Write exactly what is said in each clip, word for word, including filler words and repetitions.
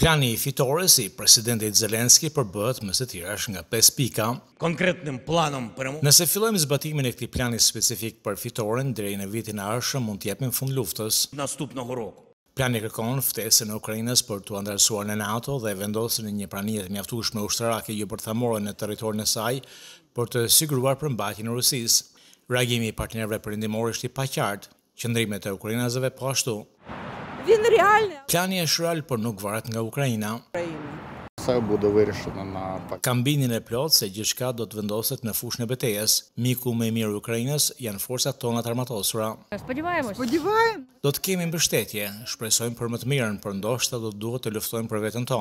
Plani i fitores i Presidentit Zelenskyy përbëhet me së tirash nga pesë pika. Konkretnym planom për Nëse fillojmë zbatimin e këtij plani specifik për fitoren deri në vitin e ardhshëm, mund të japim fund luftës. наступного року. Plani kërkon ftesën e Ukrainës për t'u anëtarësuar në NATO dhe vendosjen e një pranie të mjaftueshme ushtarake jo bërthamore në territorin e saj për të siguruar përmbajtjen e Rusisë. Reagimi i partnerëve perëndimorë është i paqartë, qëndrimet e ukrainasëve po ashtu. Plani është real, por nuk varet nga Ukraina. Kambinin e plot se gjithçka do të vendoset në fushën e betejës. Miku më i mirë i Ukrainës janë forcat tona të armatosura. Do të kemi mbështetje, shpresojmë për më të mirën, por ndoshta do të duhet të luftojmë për veten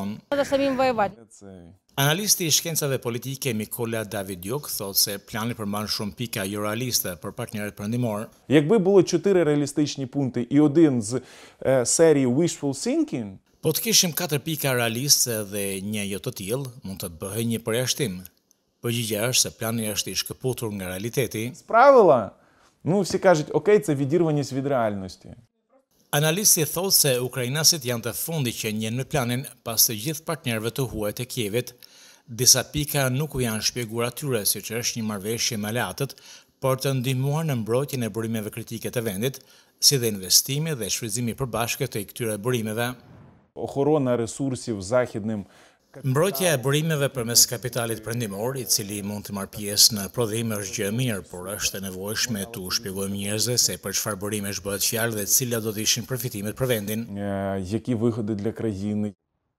tonë. Analisti i shkencave politike Mikola Давидюк thotë se plani përmban shumë pika jo realiste për partnerët perëndimorë. Якби було чотири реалістичні пункти і один з е, серії wishful thinking, Po të kishim katër pika realiste dhe një jo të tillë, mund të bëhej një përjashtim. Përgjigjja është se plani është i shkëputur nga realiteti. з правила, ну всі кажуть, окей, це відірваність від реальності. Analisti thotë se ukrainasit janë të fundi që njehen me planin pas të gjithë partnerëve të huaj të Kievit. Disa pika nuk u janë shpjeguar atyre, siç është një marrëveshje me aleatët për të ndihmuar në mbrojtjen e burimeve kritike të vendit, si dhe investimi dhe shfrytëzimi i përbashkët të këtyre burimeve. Охорона ресурсів західним. Mbrojtja e burimeve përmes kapitalit perëndimor, i cili mund të marrë pjesë në prodhim është gjë e mirë, por është e nevojshme t'u shpjegojmë njerëzve se për çfarë burimesh bëhet fjalë dhe cilat do të ishin përfitimet për vendin. е, Які вигоди для країни.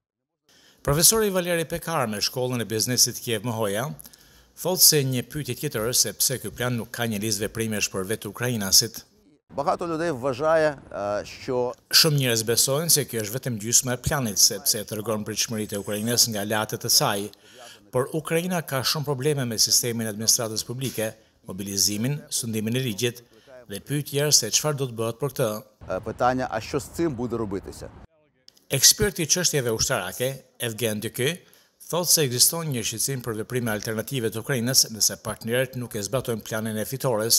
Profesori Valeri Pekar me shkollën e biznesit Kiev më hoja, thotë se një pyetje tjetër është se pse ky plan nuk ka një listë veprimesh për vetë ukrainasit. Багато людей вважає, що Shumë njerëz besojnë se kjo është vetëm gjysma e planit, sepse tregon pritshmëritë e Ukrainës nga aleatët e saj. Por Ukraina ka shumë probleme me sistemin e administratës publike, mobilizimin, sundimin e ligjit dhe pyetja është se çfarë do të bëhet për këtë. питання, а що з цим буде робитися? Eksperti i çështjeve ushtarake, Evgen Dyky, thotë se ekziston një shqetësim për veprime alternative të Ukrainës nëse partnerët nuk e zbatojnë planin e fitores.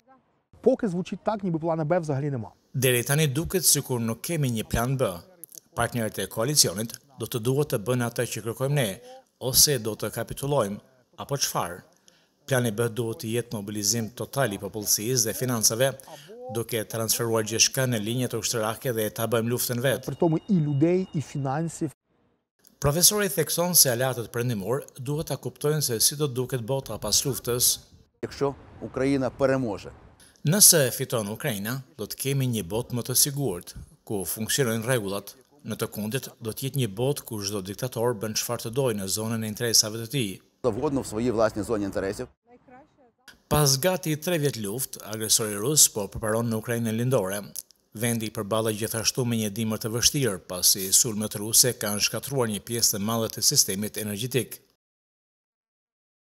Поки звучить так, ніби плана Б взагалі нема. Deri tani duket sikur nuk kemi një plan B. Partnerët e koalicionit do të duhet të bëjnë atë që kërkojmë ne, ose do të kapitulojmë, apo çfarë. Plani B duhet të jetë mobilizim total i popullsisë dhe financave, duke transferuar gjithçka në linjat ushtarake dhe ta bëjmë luftën vetë. При тому і людей, і фінансів. Profesori thekson se aleatët perëndimor duhet ta kuptojnë se si do duket bota pas luftës. Якщо Україна переможе, Nëse fiton Ukraina, do të kemi një botë më të sigurt, ku funksionojnë rregullat. Në të kundërt, do të jetë një botë ku çdo diktator bën çfarë të dojë në zonën e interesave të tij. завгодно в своїй власній зоні інтересів. Pas gati tre vjet luftë, agresori rus po përparon në Ukrainën lindore. Vendi përballet gjithashtu me një dimër të vështirë, pasi sulmet ruse kanë shkatruar një pjesë të madhe të sistemit energjetik.